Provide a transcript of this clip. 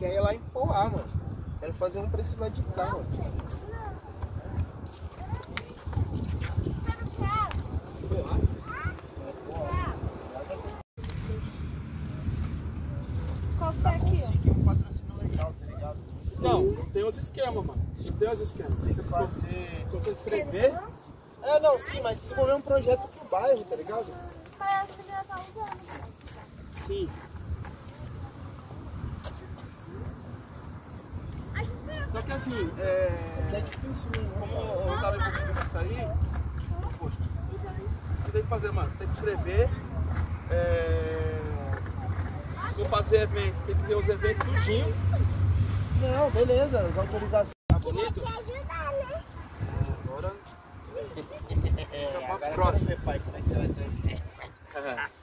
quer ir lá em Poá, mano. Quero fazer um pra esse lado de cá, mano. Qual foi aqui, Consegui um patrocínio legal, tá ligado? Não, tem outros esquemas, mano. Tem outros esquemas. Tem que Se fazer... você escrever, É, não, sim, mas desenvolver um projeto pro bairro, tá ligado? Parece que já tá usando. sim. Só que assim, É difícil mesmo. como eu tava envolvido nisso aí, poxa, você tem que fazer, mano, você tem que escrever, se for fazer evento, tem que ter os eventos tudinho. Não, beleza, as autorizações. Tá bonito? Te ajudar, né? Agora, Agora próximo. pai, como é que você vai ser?